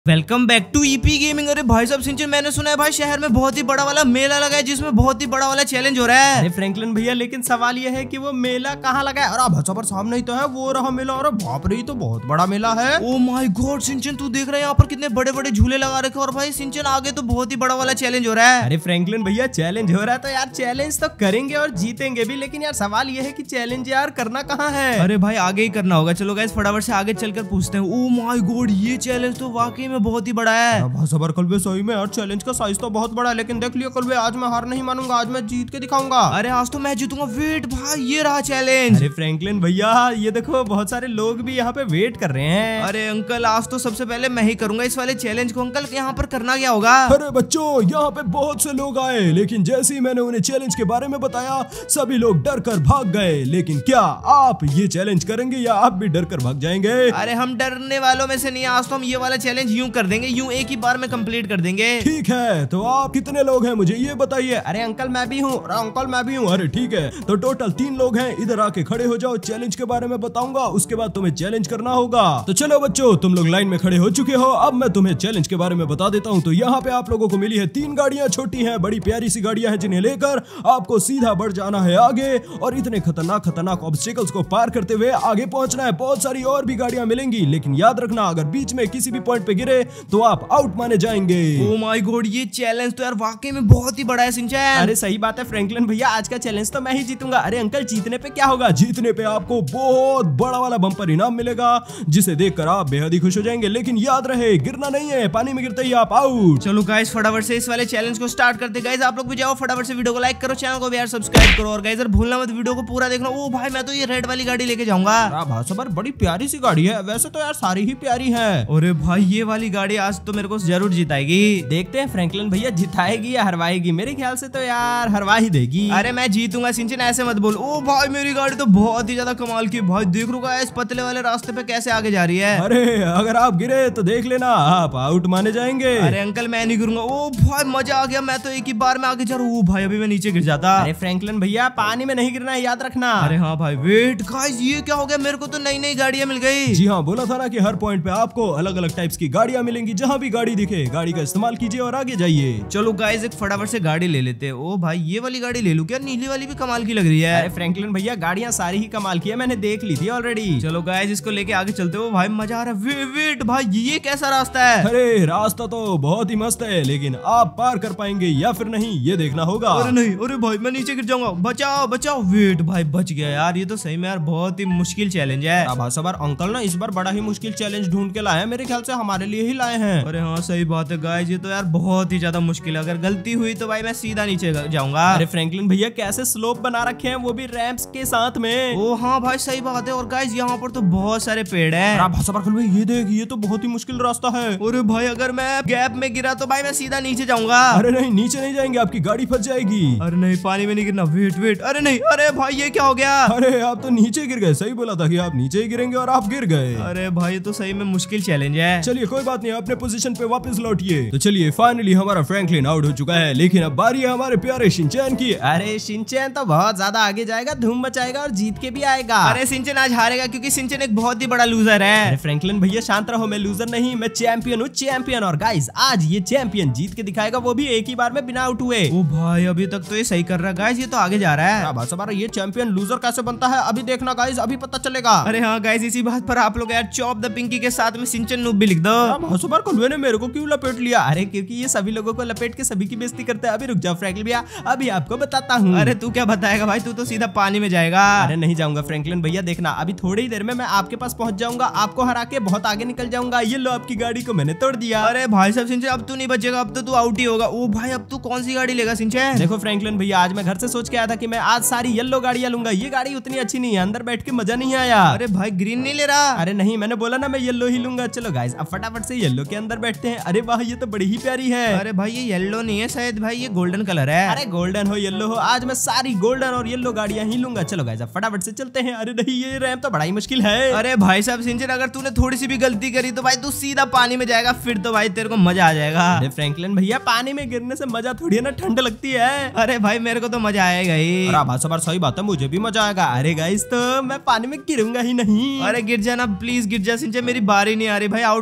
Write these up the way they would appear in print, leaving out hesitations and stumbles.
Welcome back to EP gaming. अरे भाई साहब सिंचन, मैंने सुना है भाई शहर में बहुत ही बड़ा वाला मेला लगा है जिसमें बहुत ही बड़ा वाला चैलेंज हो रहा है। अरे फ्रैंकलिन भैया, लेकिन सवाल ये है कि वो मेला कहाँ लगा है? और भाषा पर सामने ही तो है, वो रहा मेला। और बाप रे, तो बहुत बड़ा मेला है। ओ माय गॉड सिंचन, तू देख रहा है यहाँ पर कितने बड़े बड़े झूले लगा रखे। और भाई सिंचन आगे तो बहुत ही बड़ा वाला चैलेंज हो रहा है। अरे फ्रैंकलिन भैया, चैलेंज हो रहा है तो यार चैलेंज तो करेंगे और जीतेंगे भी, लेकिन यार सवाल ये है कि चैलेंज यार करना कहाँ है? अरे भाई आगे ही करना होगा। चलो गाइस फटाफट से आगे चलकर पूछते हैं। ओ माय गॉड, ये चैलेंज तो वाकई में बहुत ही बड़ा है। भाषावर कलवे, सही में यार चैलेंज का साइज तो बहुत बड़ा है, लेकिन देख लियो कलवे, आज मैं हार नहीं मानूंगा, आज मैं जीत के दिखाऊंगा। अरे आज तो मैं जीतूंगा। वेट भाई, ये रहा चैलेंज। अरे फ्रैंकलिन भैया, ये देखो बहुत सारे लोग भी यहाँ पे वेट कर रहे हैं। अरे अंकल, आज तो सबसे पहले मैं ही करूंगा इस वाले चैलेंज को। अंकल यहाँ पर करना क्या होगा? अरे बच्चों, यहाँ पे बहुत से लोग आए, लेकिन जैसे ही मैंने उन्हें चैलेंज के बारे में बताया सभी लोग डर कर भाग गए। लेकिन क्या आप ये चैलेंज करेंगे या आप भी डर कर भाग जाएंगे? अरे हम डरने वालों में से नहीं। आज तो हम ये वाला चैलेंज यूं कर देंगे, यूं एक ही बार में कंप्लीट कर देंगे। ठीक है, तो आप कितने लोग हैं मुझे ये बताइए। अरे अंकल मैं भी हूँ। अरे अंकल मैं भी हूँ। अरे ठीक है, तो टोटल 3 लोग हैं। इधर आके खड़े हो जाओ, चैलेंज के बारे में बताऊंगा, उसके बाद तुम्हें चैलेंज करना होगा। तो चलो बच्चों, तुम लोग लाइन में खड़े हो चुके हो, अब मैं तुम्हें चैलेंज के बारे में बता देता हूँ। तो यहाँ पे आप लोगों को मिली है 3 गाड़ियाँ, छोटी हैं, बड़ी प्यारी सी गाड़ियाँ हैं, जिन्हें लेकर आपको सीधा बढ़ जाना है आगे और इतने खतरनाक खतरनाक ऑब्स्टिकल्स को पार करते हुए आगे पहुंचना है। बहुत सारी और भी गाड़ियाँ मिलेंगी, लेकिन याद रखना अगर बीच में किसी भी पॉइंट पे गिरे तो आप आउट माने जाएंगे। ओ माय गॉड, ये चैलेंज तो यार वाकई में बहुत ही बड़ा है सिंचन। अरे सही बात है फ्रैंकलिन भैया, आज का चैलेंज तो मैं ही जीतूंगा। अरे अंकल, जीतने पे क्या होगा? जीतने पे आपको बहुत बड़ा वाला बम्पर इनाम मिलेगा, जिसे देखकर आप बेहद ही खुश हो जाएंगे। लेकिन याद रहे, गिरना नहीं है, पानी में गिरते ही आप आउट। चलो गाइस फटाफट से इस वाले चैलेंज को स्टार्ट करते। गाइस आप लोग भी जाओ, फटाफट से वीडियो को लाइक करो, चैनल को भी यार सब्सक्राइब करो, और गाइस यार भूलना मत वीडियो को पूरा देखना। ओ भाई, मैं तो ये रेड वाली गाड़ी लेके जाऊंगा। भाषा बड़ी प्यारी सी गाड़ी है, वैसे तो यार सारी ही प्यारी है। अरे भाई, ये वाली गाड़ी आज तो मेरे को जरूर जिताएगी। देखते हैं फ्रैंकलिन भैया जिताएगी या हरवाएगी। मेरे ख्याल से तो यार हरवा ही देगी। अरे मैं जीतूंगा सिंचन, ऐसे मत बोल। ओ भाई, मेरी गाड़ी तो बहुत ही ज्यादा कमाल की। भाई देख लो गाइस, पतले वाले रास्ते पे कैसे आगे जा रही है। अरे अगर आप गिरे तो देख लेना, आप आउट माने जाएंगे। अरे अंकल, मैं नहीं गिरूंगा। ओ भाई मजा आ गया, मैं तो एक ही बार में आगे जा रहा हूँ। ओ भाई, अभी मैं नीचे गिर जाता। अरे फ्रैंकलिन भैया, पानी में नहीं गिरना है, याद रखना। अरे हाँ भाई। वेट गाइस, ये क्या हो गया? मेरे को तो नई नई गाड़ियां मिल गई। जी हाँ, बोला था ना कि हर पॉइंट पे आपको अलग अलग टाइप्स की गाड़ियां मिलेंगी। जहाँ भी गाड़ी दिखे, गाड़ी का इस्तेमाल कीजिए और आगे जाइए। चलो गाइस, एक फटाफट से गाड़ी ले लेते हैं। ओ भाई, ये वाली गाड़ी ले लूं क्या? नीली वाली भी कमाल की लग रही है। अरे फ्रैंकलिन भैया, गाड़ियां सारी ही कमाल की है, मैंने देख ली थी ऑलरेडी। चलो गाइस, इसको लेके आगे चलते हो। भाई मजा आ रहा है। वेट भाई, ये कैसा रास्ता है? अरे रास्ता तो बहुत ही मस्त है, लेकिन आप पार कर पाएंगे या फिर नहीं, ये देखना होगा। अरे नहीं, अरे भाई मैं नीचे गिर जाऊंगा, बचाओ बचाओ। वेट भाई, बच गया यार। ये तो सही में यार बहुत ही मुश्किल चैलेंज है। भाषावर अंकल ना इस बार बड़ा ही मुश्किल चैलेंज ढूंढ के लाए हैं, मेरे ख्याल से हमारे लिए ही लाए हैं। अरे हाँ सही बात है गाइस, ये तो यार बहुत ही ज्यादा मुश्किल है। अगर गलती हुई तो भाई मैं सीधा नीचे जाऊंगा। अरे फ्रैंकलिन भैया, कैसे स्लोप बना रखे हैं, वो भी रैंप्स के साथ में। ओ हाँ भाई, सही बात है। और गाइस यहाँ पर तो बहुत सारे पेड़ है। भाई ये देख, ये तो बहुत ही मुश्किल रास्ता है। अरे भाई, अगर मैं गैप में गिरा तो भाई मैं सीधा नीचे जाऊंगा। अरे नहीं, नीचे नहीं जाएंगे, आपकी गाड़ी फंस जाएगी। अरे नहीं, पानी में नहीं गिरना। वेट, अरे नहीं, अरे भाई ये क्या हो गया? अरे आप तो नीचे गिर गए, सही बोला था कि आप नीचे ही गिरेंगे और आप गिर गए। अरे भाई, तो सही में मुश्किल चैलेंज है। चलिए कोई बात नहीं, अपने पोजीशन पे वापस लौटिए। तो चलिए, फाइनली हमारा फ्रैंकलिन आउट हो चुका है, लेकिन अब बारी है हमारे प्यारे शिनचैन की। अरे शिनचैन तो बहुत ज्यादा आगे जाएगा, धूम मचाएगा और जीत के भी आएगा। अरे शिनचैन आज हारेगा, क्योंकि शिनचैन एक बहुत ही बड़ा लूजर है। अरे फ्रैंकलिन भैया शांत रहो, मैं लूजर नहीं, मैं चैंपियन हूँ, चैंपियन। और गाइस, आज ये चैंपियन जीत के दिखाएगा, वो भी एक ही बार में बिना आउट हुए। ओ भाई, अभी तक तो ये सही कर रहा है गाइस, ये तो आगे जा रहा है। ये चैंपियन लूजर कैसे बनता है अभी देखना गाइस, अभी पता चलेगा। अरे हाँ गाइस, इसी बात पर आप लोग यार चॉप द पिंकी के साथ में शिनचैन नूब भी लिख दो। कलवे ने मेरे को क्यों लपेट लिया? अरे क्योंकि ये सभी लोगों को लपेट के सभी की बेइज्जती करते हैं। अभी रुक जाओ फ्रैंकलिन भैया, अभी आपको बताता हूँ। अरे तू क्या बताएगा भाई, तू तो सीधा पानी में जाएगा। अरे नहीं जाऊंगा फ्रैंकलिन भैया, देखना अभी थोड़ी ही देर में मैं आपके पास पहुंच जाऊंगा, आपको हरा के बहुत आगे निकल जाऊंगा। ये लो, आपकी गाड़ी को मैंने तोड़ दिया। अरे भाई साहब शिनचैन, अब तू नहीं बचेगा, अब तो तू आउट ही होगा। ओ भाई, अब तू कौन सी गाड़ी लेगा शिनचैन? देखो फ्रैंकलिन भैया, आज मैं घर से सोच के आया था कि मैं आज सारी येलो गाड़ियां लूंगा। ये गाड़ी उतनी अच्छी नहीं है, अंदर बैठ के मजा नहीं आया। अरे भाई, ग्रीन नहीं ले रहा? अरे नहीं, मैंने बोला ना मैं येलो ही लूंगा। चलो गाइस, अब फटाफट से येलो के अंदर बैठते हैं। अरे वाह, ये तो बड़ी ही प्यारी है। अरे भाई, ये येलो नहीं है शायद भाई, ये गोल्डन कलर है। अरे गोल्डन हो येलो हो, आज मैं सारी गोल्डन और येलो गाड़ियां ही लूंगा। चलो गाइस, अब फटाफट से चलते हैं। अरे नहीं, ये रैंप तो बड़ा ही मुश्किल है। अरे भाई साहब शिनचैन, अगर तूने थोड़ी सी भी गलती करी तो भाई तू सीधा पानी में जाएगा, फिर तो भाई तेरे को मजा आ जाएगा। अरे फ्रैंकलिन भैया, पानी में गिरने से मजा थोड़ी है ना, ठंड लगती है। अरे भाई, मेरे को तो मजा आएगा ही। सही बात है, मुझे भी मजा आएगा। अरे गाइस, तो मैं पानी में गिरूंगा ही नहीं। अरे गिर जाना प्लीज, गिर जा शिनचैन, मेरी बारी नहीं आ रही भाई, आउट हो जा।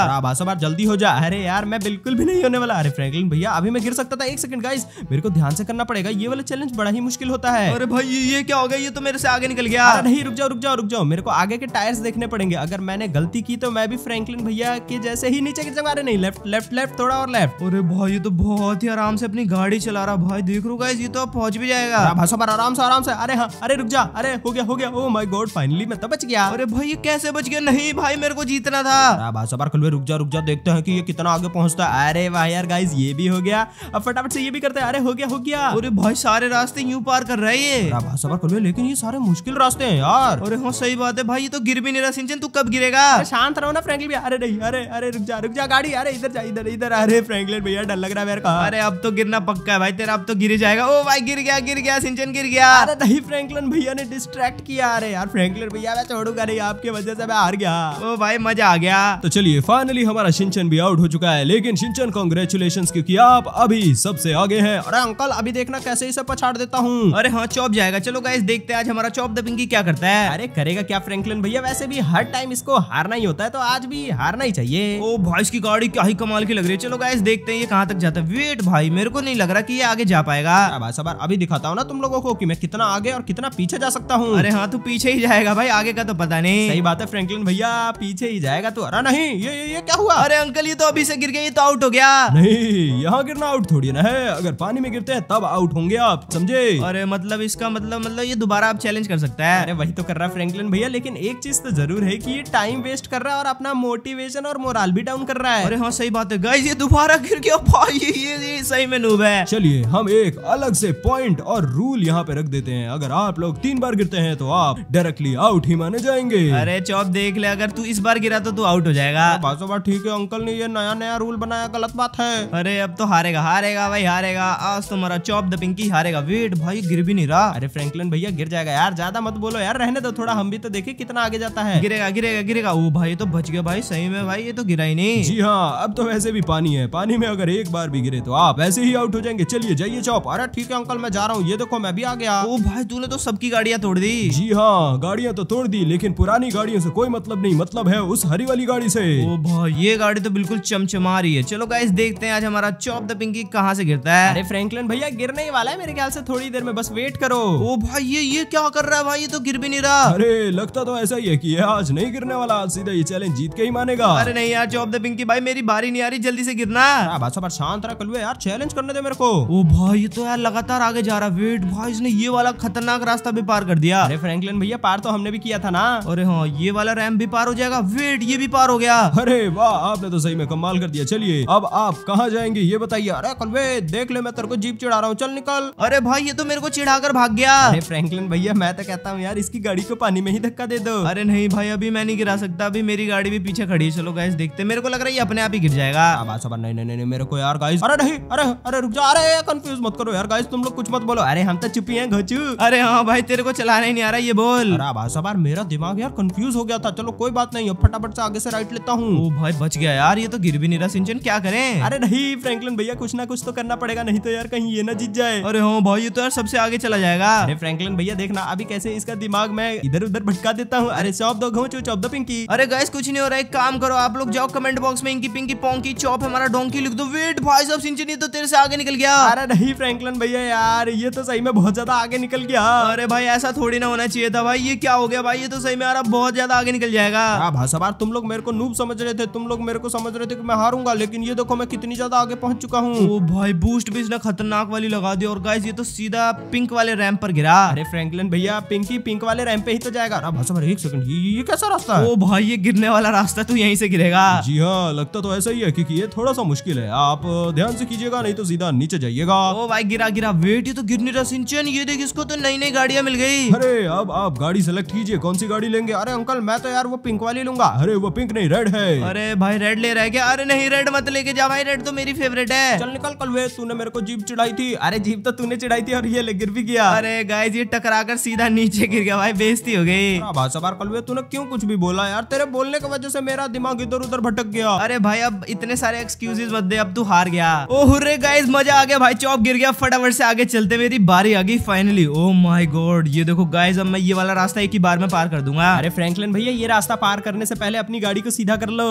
बार जल्दी हो जा। अरे यार मैं बिल्कुल भी नहीं होने वाला। अरे फ्रैंकलिन भैया अभी मैं गिर सकता था। एक सेकंड गाइस, मेरे को ध्यान से करना पड़ेगा, ये वाला चैलेंज बड़ा ही मुश्किल होता है। अरे भाई ये क्या हो गया, ये तो मेरे से आगे निकल गया। अरे नहीं, रुक जाओ, मेरे को आगे के टायर्स देखने पड़ेंगे। अगर मैंने गलती की तो मैं भी फ्रैंकलिन भैया के जैसे ही नीचे गिर जाऊंगा। अरे नहीं, लेफ्ट थोड़ा और लेफ्ट। अरे भाई ये तो बहुत ही आराम से अपनी गाड़ी चला रहा भाई, देख रो गाइस ये तो अब पहुंच भी जाएगा। आराम से। अरे हाँ, अरे रुक जा। अरे हो गया। ओह माय गॉड, फाइनली मैं तो बच गया। अरे भाई ये कैसे बच गया? नहीं भाई मेरे को जीतना था। रुक जा, देखते हैं कि ये कितना आगे पहुंचता है। अरे वाह यार गाइस, ये भी हो गया। अब फटाफट से ये भी करते हैं। अरे हो गया। अरे भाई सारे रास्ते यूं पार कर रहा है ये। लेकिन ये सारे मुश्किल रास्ते हैं यार। अरे हाँ सही बात है भाई, ये तो गिर भी नहीं रहा। सिंचन तू कब गिरेगा? शांत रहो ना फ्रैंकलिन भैया। अरे नहीं, अरे रुक जा गाड़ी। अरे इधर जा, इधर। अरे फ्रैंकलिन भैया डर लग रहा है मेरे को। अरे अब तो गिरना पक्का है भाई तेरा, अब तो गिर ही जाएगा। ओ भाई गिर गया, सिंचन गिर गया। अरे नहीं, फ्रैंकलिन भैया ने डिस्ट्रैक्ट किया। अरे यार फ्रैंकलिन भैया मैं छोड़ूंगा नहीं, आपकी वजह से मैं हार गया। ओ भाई मजा आ गया। तो चलिए फाइनली हमारा शिनचैन भी आउट हो चुका है। लेकिन शिनचैन कांग्रेचुलेशंस, क्योंकि आप अभी सबसे आगे हैं। अरे अंकल अभी देखना कैसे इसे पछाड़ देता हूँ। अरे हाँ चॉप जाएगा। चलो गाइस देखते हैं आज हमारा चॉप द पिंकी क्या करता है। अरे करेगा क्या फ्रैंकलिन भैया, वैसे भी हर टाइम इसको हारना ही होता है, तो आज भी हारना ही चाहिए। ओ भाई इसकी गाड़ी क्या ही कमाल की लग रही है। चलो गाइस देखते हैं ये कहाँ तक जाता है। वेट भाई मेरे को नहीं लग रहा कि ये आगे जा पाएगा। अभी दिखाता हूँ ना तुम लोगों को कि मैं कितना आगे और कितना पीछे जा सकता हूँ। अरे हाँ तू पीछे ही जाएगा भाई, आगे का तो पता नहीं। सही बात है फ्रैंकलिन भैया, पीछे ही जाएगा तू। अरे नहीं, ये क्या हुआ? अरे अंकल ये तो अभी से गिर गया, ये तो आउट हो गया। नहीं, यहाँ गिरना आउट थोड़ी ना है। अगर पानी में गिरते हैं तब आउट होंगे आप, समझे? अरे मतलब इसका मतलब ये दोबारा आप चैलेंज कर सकता है। अरे वही तो कर रहा है फ्रैंकलिन भैया, लेकिन एक चीज तो जरूर है कि ये टाइम वेस्ट कर रहा है और अपना मोटिवेशन और मोरल भी डाउन कर रहा है। अरे हाँ सही बात है गाइस, ये दोबारा गिर गया भाई, ये सही में नूब है। चलिए हम एक अलग से पॉइंट और रूल यहाँ पे रख देते हैं। अगर आप लोग 3 बार गिरते हैं तो आप डायरेक्टली आउट ही माने जाएंगे। अरे चौप देख ले, अगर तू इस बार गिरा तो तू आउट हो जाएगा। बात ठीक है, अंकल ने ये नया रूल बनाया, गलत बात है। अरे अब तो हारेगा भाई, हारेगा आज तो हमारा चॉप द पिंकी हारेगा। वेट भाई गिर भी नहीं रहा। अरे फ्रैंकलिन भैया गिर जाएगा यार, ज्यादा मत बोलो यार, रहने दो थोड़ा, हम भी तो देखे कितना आगे जाता है। गिरेगा। ओ भाई तो बच गया भाई, सही में भाई ये तो गिरा ही नहीं। जी हाँ, अब तो वैसे भी पानी है, पानी में अगर एक बार भी गिरे तो आप वैसे ही आउट हो जाएंगे। चलिए जाइए चॉप। अरे ठीक है अंकल मैं जा रहा हूँ, ये देखो मैं भी आ गया। ओ भाई तूने तो सबकी गाड़ियाँ तोड़ दी। जी हाँ, गाड़ियाँ तो तोड़ दी, लेकिन पुरानी गाड़ियों से कोई मतलब नहीं, मतलब है उस हरी वाली गाड़ी से। ओ भाई ये गाड़ी तो बिल्कुल चमचमा रही है। चलो गाइस देखते हैं आज हमारा चॉप द पिंकी कहाँ से गिरता है। अरे फ्रैंकलिन भैया गिरने ही वाला है मेरे ख्याल से, थोड़ी देर में, बस वेट करो। ओ भाई ये क्या कर रहा है भाई, ये तो गिर भी नहीं रहा। अरे लगता तो ऐसा ही है कि ये आज नहीं गिरने वाला, आज सीधा ये चैलेंज जीत के ही मानेगा। अरे नहीं यार चॉप द पिंकी भाई, मेरी बारी नहीं आ रही, जल्दी से गिरना। शांत रहा कलवे यार, चैलेंज करने दे मेरे को। ओ भाई ये तो यार लगातार आगे जा रहा है। वेट भाई इसने ये वाला खतरनाक रास्ता भी पार कर दिया। अरे फ्रैंकलिन भैया पार तो हमने भी किया था ना। अरे हाँ ये वाला रैंप भी पार हो जाएगा। वेट ये भी पार हो गया। अरे वाह, आपने तो सही में कमाल कर दिया। चलिए अब आप कहाँ जाएंगे ये बताइए। अरे कलवे देख ले, मैं तेरे को जीप चढ़ा रहा हूँ, चल निकल। अरे भाई ये तो मेरे को चिढ़ाकर भाग गया। अरे फ्रैंकलिन भैया मैं तो कहता हूँ यार इसकी गाड़ी को पानी में ही धक्का दे दो। अरे नहीं भाई अभी मैं नहीं गिरा सकता, अभी मेरी गाड़ी भी पीछे खड़ी है। चलो गाइस देखते, मेरे को लग रहा है ये अपने आप ही गिर जाएगा। नहीं मेरे को यार गाइस, अरे नहीं, अरे रुक जा, अरे कंफ्यूज मत करो यार गाइस, तुम लोग कुछ मत बोलो। अरे हम तो चुप ही हैं घोचू। अरे हाँ भाई तेरे को चलाना ही नहीं आ रहा, ये बोल। अरे बार मेरा दिमाग यार कंफ्यूज हो गया था। चलो कोई बात नहीं, अब फटाफट से आगे से राइट लेता हूँ। ओ भाई बच गया यार, ये तो गिर भी नहीं रहा। सिंचन क्या करें? अरे नहीं फ्रैंकलिन भैया कुछ ना कुछ तो करना पड़ेगा, नहीं तो यार कहीं ये ना जीत जाए। अरे हाँ भाई ये तो यार सबसे आगे चला जाएगा। अरे फ्रैंकलिन भैया देखना अभी कैसे इसका दिमाग मैं इधर उधर भटका देता हूँ। अरे चॉप दो घोंचू, चॉप दो पिंकी। अरे गाइस कुछ नहीं हो रहा है, एक काम करो आप लोग जाओ कमेंट बॉक्स में इंकी पिंकी पोंकी चॉप हमारा डोंकी लिख दो। वेट भाई सब सिंचन ये तो तेरे से आगे निकल गया। अरे नहीं फ्रैंकलिन भैया यार ये तो सही में बहुत ज्यादा आगे निकल गया। अरे भाई ऐसा थोड़ी ना होना चाहिए था भाई, ये क्या हो गया भाई, ये तो सही में यार बहुत ज्यादा आगे निकल जाएगा। भाषाबार तुम लोग मेरे को नूब समझ रहे थे, तुम लोग मेरे को समझ रहे थे कि मैं हारूंगा, लेकिन ये देखो मैं कितनी ज्यादा आगे पहुंच चुका हूँ। ओ भाई बूस्ट भी इसने खतरनाक वाली लगा दी और गाइस ये तो सीधा पिंक वाले रैंप पर गिरा। अरे फ्रैंकलिन भैया पिंकी पिंक वाले रैंप पे ही तो जाएगा। भाषाबार एक सेकंड, ये कैसा रास्ता है? ओ भाई ये गिरने वाला रास्ता, तू यहीं से गिरेगा। जी हाँ लगता तो ऐसा ही है, क्योंकि ये थोड़ा सा मुश्किल है, आप ध्यान से कीजिएगा नहीं तो सीधा नीचे जाइएगा। ओ भाई गिरा। वेट ये तो गिर नहीं रहा सिंचन, ये देख इसको तो नई नई गाड़ियां मिल गई। अरे अब आप गाड़ी सेलेक्ट कीजिए, कौन सी गाड़ी लेंगे? अरे अंकल मैं तो यार वो पिंक वाली लूंगा। अरे वो पिंक नहीं रेड है। अरे भाई रेड ले रहा है क्या? अरे नहीं रेड मत लेके जा भाई, रेड तो मेरी फेवरेट है। चल निकल कलवे, तूने मेरे को जीप चढ़ाई थी। अरे जीप तो तूने चढ़ाई थी और ये गिर भी गया। अरे गाइस ये टकराकर सीधा नीचे गिर गया भाई, बेइज्जती हो गई। भाषाबार कलवे तूने क्यों कुछ भी बोला यार, तेरे बोलने की वजह से मेरा दिमाग इधर उधर भटक गया। अरे भाई अब इतने सारे एक्सक्यूजेस मत दे, अब तू हार गया। ओ हुर्रे गाइस मजा आ गया भाई, चॉप गिर गया, फटाफट से आगे चलते, मेरी बारी आ गई फाइनली। ओ माय गॉड ये देखो गाइस, अब मैं ये वाला रास्ता एक ही बार में पार कर दूंगा। अरे फ्रैंकलिन भैया ये रास्ता पार करने से पहले अपनी गाड़ी को सीधा कर लो।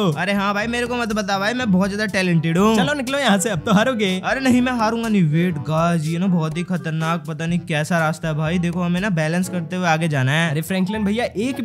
अरे हाँ भाई, मेरे को मत बता भाई, मैं बहुत ज्यादा टैलेंटेड हूँ। चलो निकलो यहाँ से, अब तो हारोगे। अरे नहीं, मैं हारूंगा नहीं। वेट गाइस, ये ना बहुत ही खतरनाक, पता नहीं कैसा रास्ता है भाई। देखो हमें ना बैलेंस करते हुए आगे जाना है। अरे फ्रैंकलिन भैया, एक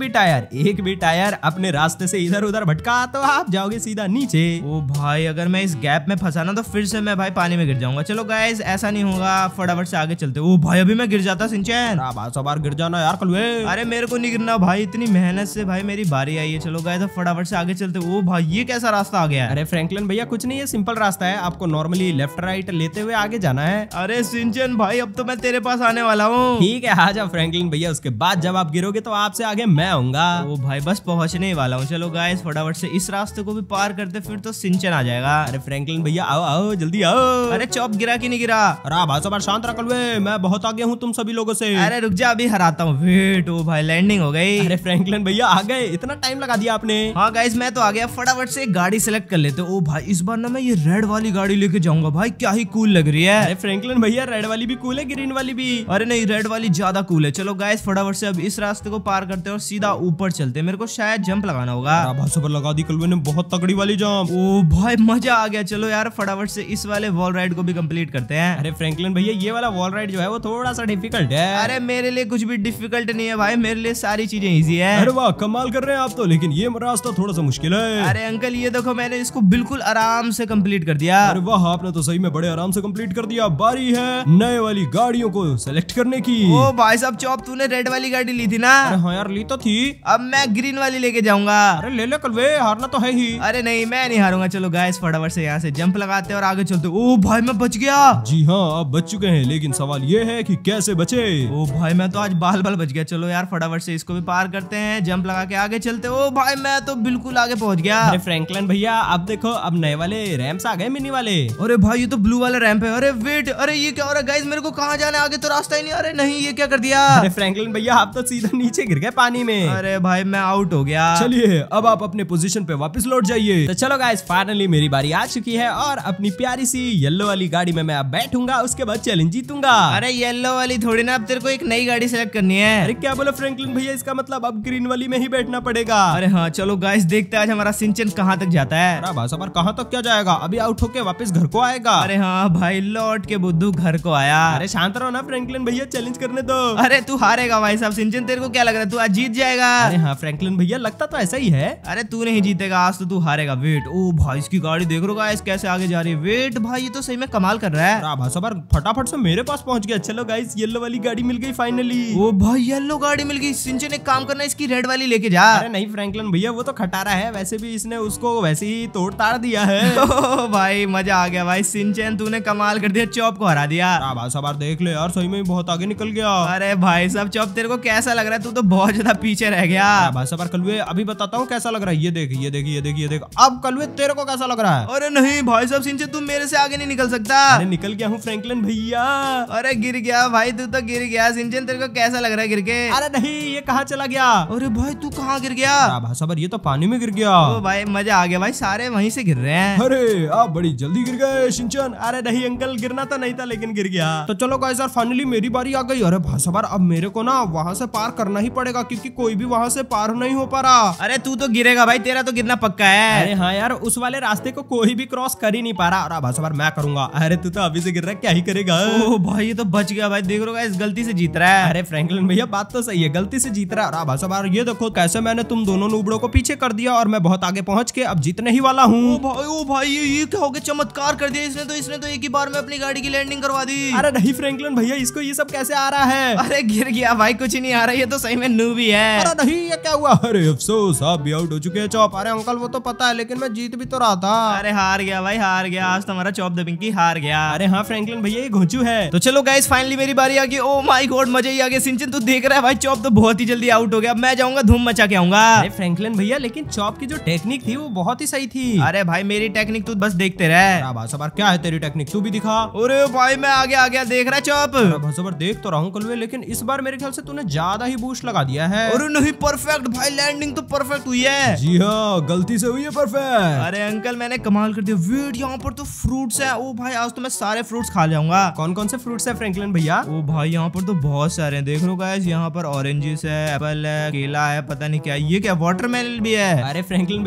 भी टायर अपने रास्ते से इधर उधर भटका तो आप जाओगे सीधा नीचे। ओ भाई, अगर मैं इस गैप में फंसा ना तो फिर से मैं भाई पानी में गिर जाऊंगा। चलो गाइस, ऐसा नहीं होगा, फटाफट से आगे चलते। ओ भाई, अभी मैं गिर जाता सिंचन। बार गिर जाना यार कलवे। अरे मेरे को नहीं गिरना भाई, इतनी मेहनत से भाई मेरी बारी आई है। चलो गाइस, फटाफट से आगे चलते। ओ भाई, ये कैसा रास्ता आ गया है? अरे फ्रैंकलिन भैया, कुछ नहीं है, सिंपल रास्ता है। आपको नॉर्मली लेफ्ट राइट लेते हुए आगे जाना है। अरे सिंचन भाई, अब तो मैं तेरे पास आने वाला हूँ। ठीक है, आ जाओ फ्रैंकलिन भैया। उसके बाद जब आप गिरोगे तो आपसे आगे मैं आऊंगा। ओ भाई, बस पहुंचने ही वाला हूँ। चलो गाइस, फटाफट से इस रास्ते को भी पार करते, फिर तो सिंचन आ जाएगा। अरे फ्रैंकलिन भैया, आओ आओ जल्दी आओ। अरे चॉप गिरा कि नहीं गिरा? अरे भाई शांत रह कलवे, मैं बहुत आगे हूँ तुम सभी लोगों से। अरे रुक जा, अभी हराता हूँ। वेट, ओ भाई लैंडिंग हो गई। अरे फ्रैंकलिन भैया आ गए, इतना टाइम लगा दिया आपने। हाँ गाइस, मैं तो आ गया। फटाफट से गाड़ी सेलेक्ट कर लेते। ओ भाई, इस बार ना मैं ये रेड वाली गाड़ी लेके जाऊंगा भाई, क्या ही कूल लग रही है। अरे फ्रैंकलिन भैया, रेड वाली भी कूल है, ग्रीन वाली भी। अरे नहीं, रेड वाली ज्यादा कूल है। चलो गाइस, फटाफट से अब इस रास्ते को पार करते हैं और सीधा ऊपर चलते हैं। मेरे को शायद जंप लगाना होगा। पर लगा दी कलवे ने, बहुत तगड़ी वाली जंप। ओ भाई, मजा आ गया। चलो यार, फटाफट से इस वाले वॉल राइड को भी कंप्लीट करते हैं। अरे फ्रैंकलिन भैया, ये वाला वॉल राइड जो है वो थोड़ा सा डिफिकल्ट है। अरे मेरे लिए कुछ भी डिफिकल्ट नहीं है भाई, मेरे लिए सारी चीजें इजी है। अरे वाह, कमाल कर रहे हैं आप तो, लेकिन ये रास्ता थोड़ा सा मुश्किल है। अरे अंकल, ये देखो, मैंने इसको बिल्कुल आराम से कंप्लीट कर दिया। अरे वाह, आपने तो सही में बड़े आराम से कंप्लीट कर दिया। बारी है नए वाली गाड़ियों को सेलेक्ट करने की। ओ भाई साहब, चौप, तूने रेड वाली गाड़ी ली थी ना? अरे हाँ यार, ली तो थी। अब मैं ग्रीन वाली लेके जाऊंगा। अरे ले ले कलवे, हारना तो है ही। अरे नहीं, मैं नहीं हारूंगा। चलो गाइस, फटाफट से यहाँ से जंप लगाते और आगे चलते। ओ भाई, मैं बच गया। जी हाँ, आप बच चुके हैं, लेकिन सवाल ये है कि कैसे बचे। ओ भाई, मैं तो आज बाल बाल बच गया। चलो यार, फटाफट से इसको भी पार करते हैं, जंप लगा के आगे चलते। ओ भाई, मैं तो बिल्कुल आगे पहुंच गया। अरे फ्रैंकलिन भैया, अब देखो, अब नए वाले रैम्स आ गए, मिनी वाले। अरे भाई, ये तो ब्लू वाला रैंप है। अरे वेट, अरे ये क्या हो रहा है गाइस? मेरे को कहाँ जाना है? आगे तो रास्ता ही नहीं। अरे नहीं, ये क्या कर दिया? अरे फ्रैंकलिन भैया, आप तो सीधा नीचे गिर गए पानी में। अरे भाई, मैं आउट हो गया। चलिए, अब आप अपने पोजीशन पे वापस लौट जाइए। तो चलो गाइस, फाइनली मेरी बारी आ चुकी है और अपनी प्यारी सी येलो वाली गाड़ी में मैं अब बैठूंगा, उसके बाद चैलेंज जीतूंगा। अरे येलो वाली थोड़ी ना, अब तेरे को एक नई गाड़ी सेलेक्ट करनी है। अरे क्या बोला फ्रैंकलिन भैया, इसका मतलब अब ग्रीन वाली में ही बैठना पड़ेगा। अरे हाँ, चलो गाइस, देखते हैं आज हमारा सिंचन कहाँ तक जाता है। अरे भाई साहब, कहाँ तक क्या जाएगा? अभी आउट होके वापस घर को आएगा। अरे हाँ भाई, लौट के बुद्धू घर को आया। अरे शांत रहो ना फ्रैंकलिन भैया, चैलेंज करने दो। अरे तू हारेगा भाई साहब। सिंचन, तेरे को क्या लग रहा है, तू आज जीत जाएगा? अरे हाँ फ्रैंकलिन भैया, लगता तो ऐसा ही है। अरे तू नहीं जीतेगा आज, तो तू हारेगा। वेट, ओ भाई, इसकी गाड़ी देख रो गाइस कैसे आगे जा रही है। वेट भाई, ये तो सही में कमाल कर रहा है। भाई साहब, फटाफट से मेरे पास पहुंच गया। चलो गाइस, येलो वाली गाड़ी मिल गई फाइनली। ओ भाई, येलो गाड़ी मिल गई। सिंचन, एक काम करना, इसकी रेड वाली लेके जा। अरे नहीं फ्रैंकलिन भैया, वो तो खटारा है, वैसे भी इसने उसको वैसे ही तोड़ ताड़ दिया है। ओ भाई, मजा आ गया भाई। सिंचन, तूने कमाल कर दिया, चॉप को हरा दिया। भाई साहब देख ले यार, सही में बहुत आगे निकल गया। अरे भाई साहब, चॉप, तेरे को कैसा लग रहा है? तू तो बहुत ज्यादा पीछे रह गया। भाई साहब कलवे, अभी बताता हूँ कैसा लग रहा है। ये देख, ये देख, ये देख, ये देख। अब कलवे, तेरे को कैसा लग रहा है? अरे नहीं भाई साहब, सिंचन, तू मेरे से आगे नहीं निकल सकता। अरे निकल गया हूँ फ्रैंकलिन भैया। अरे गिर गया भाई, तू तो गिर गया। सिंचन, तेरे को कैसा लग रहा है गिर के? अरे नहीं, ये कहाँ चला गया? अरे भाई, तू कहाँ गिर गया? भाई साहब, ये तो पानी में गिर गया। ओ भाई, मजा आ गया भाई, सारे वहीं से गिर रहे हैं। अरे आप बड़ी जल्दी गिर गए सिंचन। अरे नहीं अंकल, गिरना तो नहीं था, लेकिन गिर गया। तो चलो गाइस यार, फाइनली मेरी बारी आ गई। अरे भाई साहब, अब मेरे को ना वहाँ से पार करना ही पड़ेगा, क्योंकि कोई भी वहाँ से पार नहीं हो पा रहा। अरे तू तो गिरेगा भाई, तेरा तो गिरना पक्का है। अरे हाँ यार, उस वाले रास्ते को कोई भी क्रॉस कर ही नहीं पा रहा। अरे भाई साहब, मैं करूंगा। अरे तू तो अभी से गिर रहा है, क्या ही करेगा? ओ भाई, ये तो बच गया भाई। देख रो गाइस, गलती से जीत रहा है। अरे फ्रैंकलिन भैया, बात तो सही है, गलती से जीत रहा है। अरे भाई साहब, ये देखो कैसे मैंने तुम दोनों नूबड़ों को पीछे कर दिया और मैं बहुत आगे पहुंच के अब जीतने ही वाला हूँ। ओ भाई, ये क्या हो गया? चमत्कार कर दिया इसने तो एक ही बार में अपनी गाड़ी की लैंडिंग करवा दी। अरे नहीं फ्रैंकलिन भैया, इसको ये सब कैसे आ रहा है? अरे गिर गया भाई, कुछ नहीं आ रहा, ये तो सही में नूबी है। अरे नहीं, ये क्या हुआ? अरे अफसोस, आप भी आउट हो चुके हैं चॉप। अरे अंकल, वो तो पता है, लेकिन मैं जीत भी तो रहा था। अरे हार गया भाई, हार गया। आज तो हमारा चॉप द पिंकी हार गया। अरे हाँ फ्रैंकलिन भैया, ये घोंचू है। तो चलो गाइस, फाइनली मेरी बारी आ गई। ओ माय गॉड, मजा ही आ गया। सिंचन, तू देख रहा है भाई, चॉप तो बहुत ही जल्दी आउट हो गया। मैं जाऊंगा धूम मचा के आऊंगा। अरे फ्रैंकलिन भैया, लेकिन चॉप की जो टेक्निक थी वो बहुत ही सही थी। अरे भाई, मेरी टेक्निक तू बस देखते रह। भाई साहब, क्या है तेरी टेक्निक? तू भी दिखा। अरे भाई, मैं आगे आ गया, देख रहा है चॉप? भाई साहब, देख तो रहा हूँ कलवे, लेकिन इस बार मेरे ख्याल से तूने ज्यादा ही बूस्ट लगा दिया है। अरे नहीं, परफेक्ट भाई, लैंडिंग तो परफेक्ट हुई है। जी हाँ, गलती से हुई है परफेक्ट। अरे अंकल, मैंने कमाल कर दिया। वेट, यहाँ पर तो फ्रूट्स है। ओ भाई, आज तो मैं सारे फ्रूट्स खा जाऊंगा। कौन कौन से फ्रूट्स है फ्रैंकलिन भैया? ओ भाई, यहाँ पर तो बहुत सारे हैं। देख लो गाइस, यहाँ पर ऑरेंजेस है, एप्पल है, केला है, पता नहीं क्या ये क्या वाटरमेलन भी है। अरे फ्रैंकलिन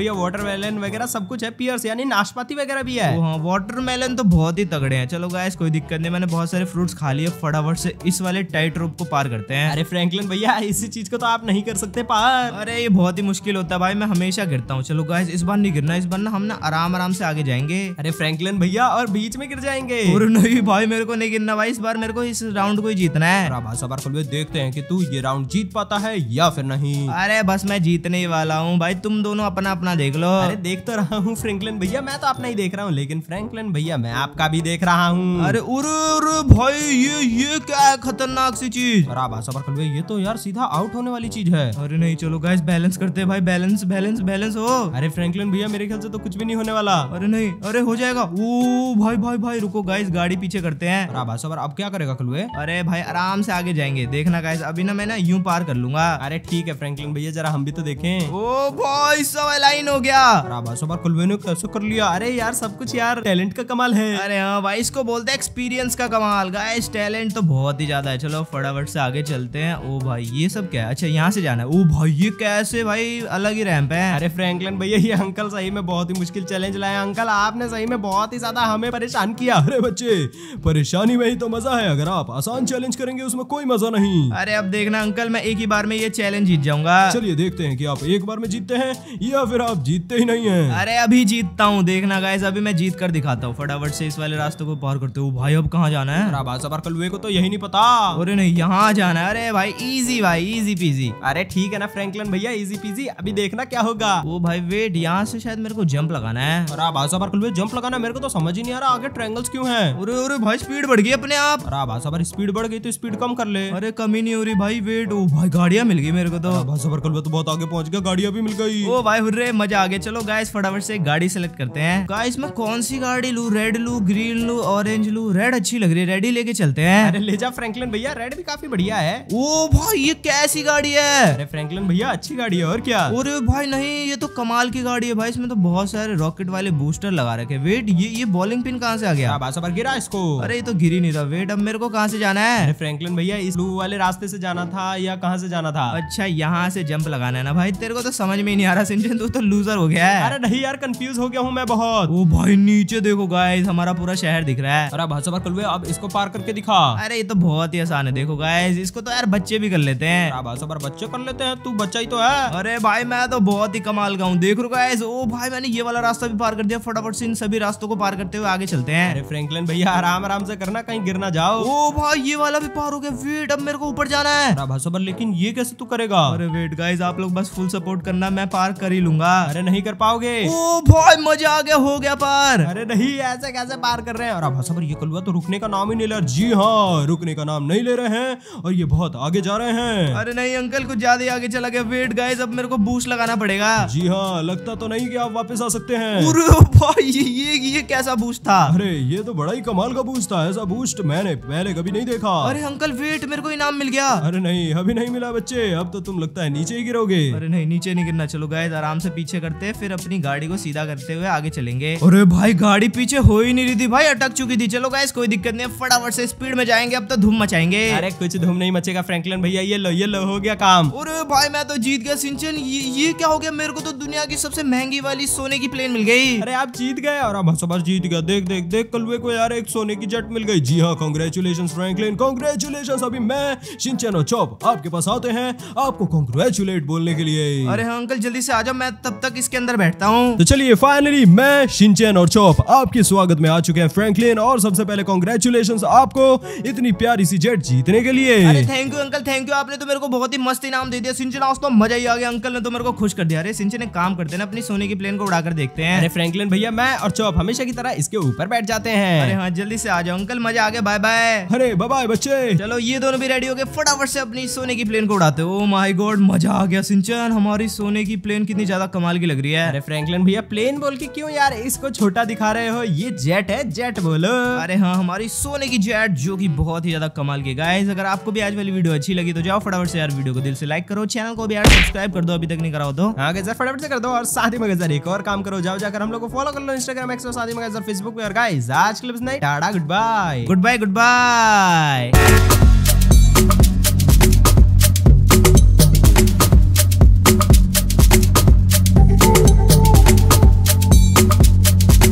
भैया वाटरमेलन वगैरह सब कुछ है, पियर्स यानी नाशपाती वगैरह भी है। हाँ वाटरमेलन तो बहुत ही तगड़े हैं। चलो गाइस कोई दिक्कत नहीं, मैंने बहुत सारे फ्रूट्स खा लिए, फटाफट से इस वाले टाइट रोप को पार करते हैं। अरे फ्रैंकलिन भैया इसी चीज को तो आप नहीं कर सकते पार। अरे ये बहुत ही मुश्किल होता है भाई, मैं हमेशा गिरता हूँ। चलो गाइस इस बार नहीं गिरना, इस बार ना हम ना आराम आराम से आगे जाएंगे। अरे फ्रैंकलिन भैया और बीच में गिर जाएंगे। और नहीं भाई मेरे को नहीं गिरना भाई, इस बार मेरे को इस राउंड को ही जीतना है। देखते हैं कि तू ये राउंड जीत पाता है या फिर नहीं। अरे बस मैं जीतने ही वाला हूँ भाई, तुम दोनों अपना अपना देख लो। अरे देख तो रहा हूँ फ्रैंकलिन भैया, मैं तो अपना ही देख रहा हूँ, लेकिन फ्रैंकलिन भैया मैं आपका भी देख रहा हूँ। अरे भाई ये क्या है खतरनाक सी चीज। ये तो यार सीधा आउट होने वाली चीज है। अरे नहीं चलो गाइस बैलेंस करते हैं भाई, बैलेंस बैलेंस बैलेंस हो। अरे फ्रैंकलिन भैया मेरे ख्याल से तो कुछ भी नहीं होने वाला। अरे नहीं, अरे हो जाएगा। ओ भाई भाई भाई रुको गाइस, गाड़ी पीछे करते हैं। अब क्या करेगा कलवे? अरे भाई आराम से आगे जाएंगे, देखना गाइस अभी ना मैं ना यूं पार कर लूंगा। अरे ठीक है फ्रैंकलिन भैया जरा हम भी तो देखें। ओ भाई सब लाइन हो गया। कलवे ने कैसे कर लिया? अरे यार सब कुछ यार टैलेंट का कमाल है। अरे हाँ भाई इसको बोलते हैं एक्सपीरियंस का कमाल। गाइस टैलेंट तो बहुत ही ज्यादा है। चलो फटाफट से आगे चलते हैं। ओ भाई ये सब क्या है? अच्छा यहाँ से जाना है। ओ भाई ये कैसे भाई, अलग ही रैंप है। अरे फ्रैंकलिन भैया ये अंकल सही में बहुत ही मुश्किल चैलेंज लाए। अंकल आपने सही में बहुत ही ज्यादा हमें परेशान किया। अरे बच्चे परेशानी में ही तो मजा है, अगर आप आसान चैलेंज करेंगे उसमें कोई मजा नहीं। अरे अब देखना अंकल मैं एक ही बार में ये चैलेंज जीत जाऊंगा। चलिए देखते हैं कि आप एक बार में जीतते हैं या फिर आप जीतते ही नहीं हैं। अरे अभी जीतता हूँ, देखना गाइस अभी मैं जीत कर दिखाता हूँ। फटाफट से इस वाले रास्ते को पार करते हो। भाई अब कहाँ जाना है? कलवे को तो यही नहीं पता। अरे नहीं यहाँ जाना है। अरे भाई इजी भाई, इजी पीजी। अरे ठीक है ना फ्रैंकलिन भैया, इजी पीजी। अभी देखना क्या होगा। वो भाई वेट, यहाँ से शायद मेरे को जंप लगाना है। कलवे जंप लगाना मेरे को तो समझ ही नहीं आ रहा, आगे ट्रायंगल्स क्यों हैं? अरे भाई स्पीड बढ़ गई अपने आप। अरे स्पीड बढ़ गई तो स्पीड कम कर ले। अरे कमी नहीं हो रही भाई, वेट। ओ भाई गाड़ियाँ मिल गई मेरे को तो। कलवे तो बहुत आगे पहुंच गया, गाड़ियां भी मिल गई। ओ भाई हुर्रे मजा आ गया। चलो गाइस फटाफट से गाड़ी सेलेक्ट करते हैं। गाइस मैं कौन सी गाड़ी लूं? रेड लूं, ग्रीन लूं, ऑरेंज लूं? रेड अच्छी लग रही है, रेड ही लेके चलते हैं। अरे ले जा फ्रैंकलिन भैया, रेड भी काफी बढ़िया है। ओ भाई ये कैसी गाड़ी है? अरे फ्रैंकलिन भैया अच्छी गाड़ी है और क्या। अरे भाई नहीं ये तो कमाल की गाड़ी है भाई, इसमें तो बहुत सारे रॉकेट वाले बूस्टर लगा रखे। वेट ये बॉलिंग पिन कहाँ से आ गया? गिरा इसको। अरे ये तो गिर ही नहीं था। वेट अब मेरे को कहाँ से जाना है? अरे फ्रैंकलिन भैया इस ब्लू वाले रास्ते से जाना था या कहाँ से जाना था? अच्छा यहाँ से जंप लगाना है ना भाई, तेरे को तो समझ में ही नहीं आ रहा सिंचन, तू तो लूजर हो गया है। अरे नहीं यार कंफ्यूज हो गया हूँ मैं बहुत। ओ भाई नीचे देखो गाइस, हमारा पूरा शहर दिख रहा है। अरे कलवे अब इसको पार करके दिखा। अरे ये तो बहुत ही आसान है, देखो गाइस इसको तो यार बच्चे भी कर लेते हैं। बच्चे कर लेते हैं, तू बच्चा ही तो है। अरे भाई मैं तो बहुत ही कमाल का हूँ, देख रो गाइस। ओ भाई मैंने ये वाला रास्ता भी पार कर दिया। फटाफट से इन सभी रास्तों को पार करते हुए आगे चलते हैं। अरे फ्रैंकलिन भैया आराम आराम से करना, कहीं गिर ना जाओ। ओ भाई ये वाला भी पार हो गया। वेट अब मेरे को ऊपर जाना है। लेकिन ये कैसे तू करेगा? अरे वेट गाइस आप लोग बस फुल सपोर्ट करना, मैं पार कर ही लूंगा। अरे नहीं कर पाओगे। ओ भाई मजा आ गया, हो गया पार। अरे नहीं ऐसे कैसे पार कर रहे हैं? और ये कलवा तो रुकने का नाम ही नहीं ले रहा। जी हाँ रुकने का नाम नहीं ले रहे हैं और ये बहुत आगे जा रहे हैं। अरे नहीं अंकल कुछ ज्यादा ही आगे चला गया। वेट गाइस अब मेरे को बूस्ट लगाना पड़ेगा। जी हाँ लगता तो नहीं कि आप वापस आ सकते हैं। अरे भाई ये कैसा बूस्ट था? अरे ये तो बड़ा ही कमाल का बूस्ट था, ऐसा बूस्ट मैंने पहले कभी नहीं देखा। अरे अंकल वेट मेरे को इनाम मिल गया। अरे नहीं अभी नहीं मिला बच्चे, अब तो तुम लगता है नीचे ही गिरोगे। अरे नहीं नीचे नहीं गिरना। चलो गाइस आराम से पीछे करते, फिर अपनी गाड़ी को सीधा करते हुए आगे चलेंगे। अरे भाई गाड़ी पीछे हो ही नहीं रही थी भाई, अटक चुकी थी। चलो गाइस कोई दिक्कत नहीं, फटाफट से स्पीड में जाएंगे, अब तो धूम मचाएंगे। अरे कुछ धूम नहीं मचेगा फ्रैंकलिन भैया, ये लो हो गया काम। अरे भाई मैं तो जीत गया सिंचन। ये क्या हो गया? मेरे को तो दुनिया की सबसे महंगी वाली सोने की प्लेन मिल गई। अरे आप जीत गए और अब जीत गया। देख कलवे को यार एक सोने की जेट मिल गई। जी हाँ कांग्रेचुलेशंस फ्रैंकलिन, कांग्रेचुलेशंस। अभी मैं शिनचैन और चॉप आपके पास आते हैं आपको कांग्रेचुलेट बोलने के लिए। अरे हाँ अंकल जल्दी से आ जाओ, मैं तब तक इसके अंदर बैठता हूँ। तो चलिए फाइनली मैं शिनचैन और चॉप आपके स्वागत में आ चुके हैं फ्रैंकलिन, और सबसे पहले कांग्रेचुलेशंस आपको इतनी प्यारी सी जेट जीतने के लिए। अरे thank you uncle thank you, आपने तो मेरे को बहुत ही मस्त इनाम दे दिया। सिंचन आज तो मजा ही आ गया, अंकल ने तो मेरे को खुश कर दिया। अरे सिंचन एक काम करते हैं, अपनी सोने की प्लेन को उड़ाकर देखते हैं। अरे फ्रैंकलिन भैया मैं और चॉप हमेशा की तरह इसके ऊपर बैठ जाते हैं। अरे हाँ जल्दी से आ जाओ अंकल, मजा आ गया। Bye bye. अरे बाय बाय बच्चे। चलो ये दोनों भी रेडी हो गए, फटाफट से अपनी सोने की प्लेन को उड़ाते। ओ माय गॉड मजा आ गया सिंचन, हमारी सोने की प्लेन कितनी ज्यादा कमाल की लग रही है। अरे फ्रैंकलिन भैया प्लेन बोल के क्यों यार इसको छोटा दिखा रहे हो? ये जेट है, जेट बोलो। अरे हाँ हमारी सोने की जेट जो कि बहुत ही ज्यादा कमाल की। गाइस अगर आपको भी आज वाली वीडियो अच्छी लगी तो जाओ फटाफट से यार वीडियो को दिल से लाइक करो, चैनल को भी यार सब्सक्राइब कर दो अभी तक नहीं करा हो तो। हाँ गाइस फटाफट से कर दो, और साथ ही में गाइस एक और काम करो, जाओ जाकर हम लोग को फॉलो कर लो इंस्टाग्राम एक्स और साथ ही में गाइस फेसबुक पे। और गाइस आज के लिए बस नहीं, tata goodbye. Goodbye good bye.